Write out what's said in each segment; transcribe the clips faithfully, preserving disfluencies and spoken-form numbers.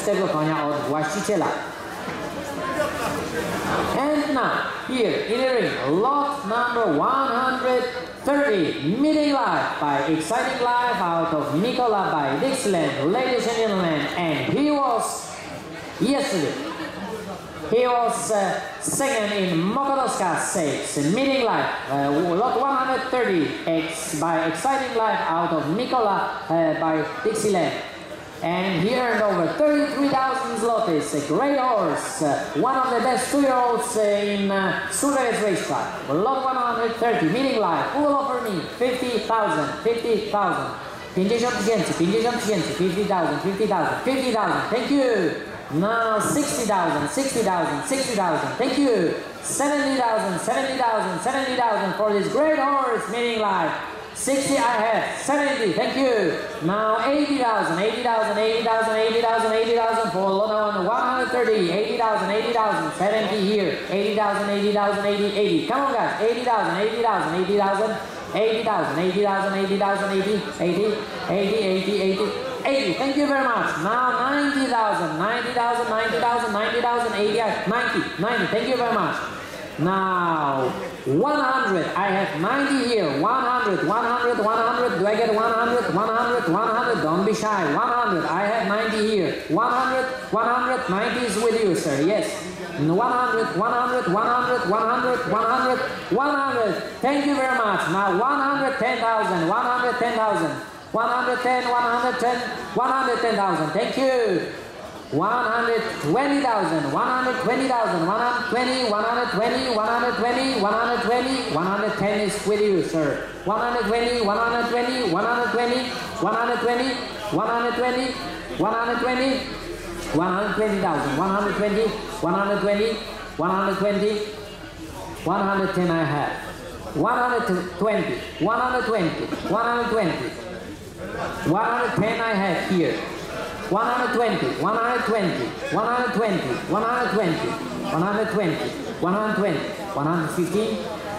czystego konia od właściciela. And now, here in the ring, lot number one hundred thirty, Meeting Live by Exciting Life out of Nikola by Dixieland, ladies and gentlemen, and he was yesterday. He was uh, second in Mokonoska Stakes, Meeting Life, uh, lot one hundred thirty X by Exciting Life out of Nikola uh, by Dixieland. And he earned over thirty-three thousand zlotys, a great horse, uh, one of the best two-year-olds uh, in uh, Surevec racetrack. Lot one hundred thirty, Meeting Live, who will offer me fifty thousand, fifty thousand, pięćdziesiąt tysięcy, pięćdziesiąt tysięcy, fifty thousand, fifty thousand, fifty thousand, thank you. Now sixty thousand, sixty thousand, sixty thousand, thank you. seventy thousand, seventy thousand, seventy thousand for this great horse, Meeting Live. sixty I have, seventy, thank you. Now eighty thousand, eighty thousand, eighty thousand, eighty thousand, eighty thousand for lot one hundred thirty, eighty thousand, eighty thousand, seventy here, eighty thousand, eighty thousand, eighty, eighty. Come on guys, eighty thousand, eighty thousand, eighty thousand, eighty thousand, eighty thousand, eighty thousand, eighty, eighty, eighty, eighty, eighty, eighty. Thank you very much. Now ninety thousand, ninety thousand, ninety thousand, ninety thousand, eighty, ninety, ninety. Thank you very much. Now one hundred, I have ninety here, one hundred, one hundred, one hundred, do I get one hundred, one hundred, one hundred, don't be shy, one hundred, I have ninety here, one hundred, one hundred, ninety is with you, sir, yes, one hundred, one hundred, one hundred, one hundred, one hundred, one hundred, thank you very much. Now one hundred ten thousand, one hundred ten thousand, one hundred ten, one hundred ten, one hundred ten thousand, thank you. one hundred twenty thousand, one hundred twenty thousand, one hundred twenty, one hundred twenty, one hundred twenty, one hundred twenty, one hundred ten is with you, sir. one hundred twenty, one hundred twenty, one hundred twenty, one hundred twenty, one hundred twenty, one hundred twenty, one hundred twenty thousand, one hundred twenty, one hundred twenty, one hundred twenty, one hundred ten I have. one hundred twenty, one hundred twenty, one hundred twenty, one hundred ten I have here. one hundred twenty, one hundred twenty, one hundred twenty, one hundred twenty, one hundred twenty, one hundred twenty, one hundred fifteen,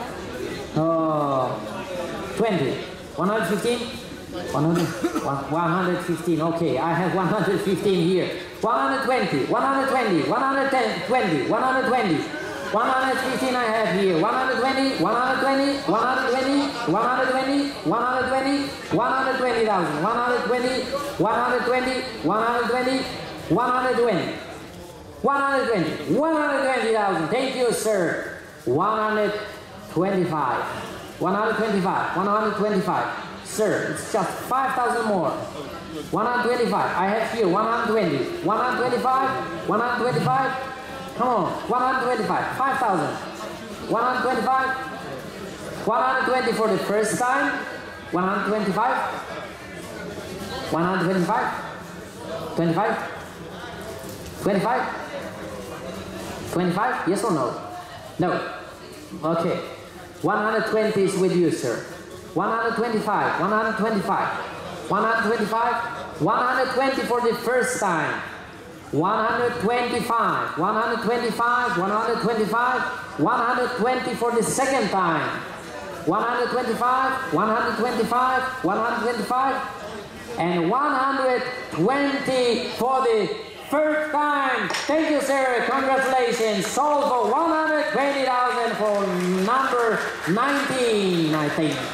uh, twenty, one hundred fifteen, one hundred, one hundred fifteen, okay, I have one hundred fifteen here, one hundred twenty, one hundred twenty, one hundred twenty, one hundred twenty, one hundred fifteen I have here, one hundred twenty, one hundred twenty, one hundred twenty, one hundred twenty, one hundred twenty, one hundred twenty thousand, one hundred twenty, one hundred twenty, one hundred twenty, one hundred twenty, one hundred twenty, one hundred twenty thousand, thank you, sir. one hundred twenty-five, one hundred twenty-five, one hundred twenty-five, sir, it's just five thousand more. one hundred twenty-five, I have here one hundred twenty, one hundred twenty-five, one hundred twenty-five, come on, one hundred twenty-five, five thousand, one hundred twenty-five, one hundred twenty for the first time, one hundred twenty-five, one hundred twenty-five, twenty-five, twenty-five, twenty-five, yes or no? No, okay, one hundred twenty is with you, sir, one hundred twenty-five, one hundred twenty-five, one hundred twenty-five, one hundred twenty for the first time, one hundred twenty-five, one hundred twenty-five, one hundred twenty-five, one hundred twenty for the second time, one hundred twenty-five, one hundred twenty-five, one hundred twenty-five, and one hundred twenty for the third time. Thank you, sir. Congratulations. Sold for one hundred twenty thousand for number nineteen, I think.